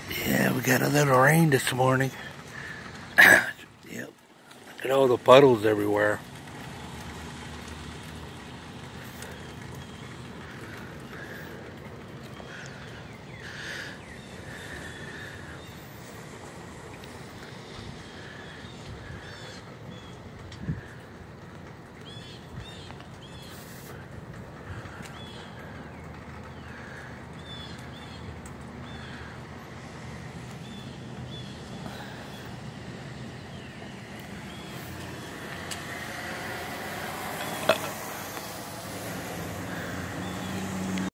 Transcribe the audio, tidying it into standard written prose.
Yeah, we got a little rain this morning. Yep. Look at all the puddles everywhere.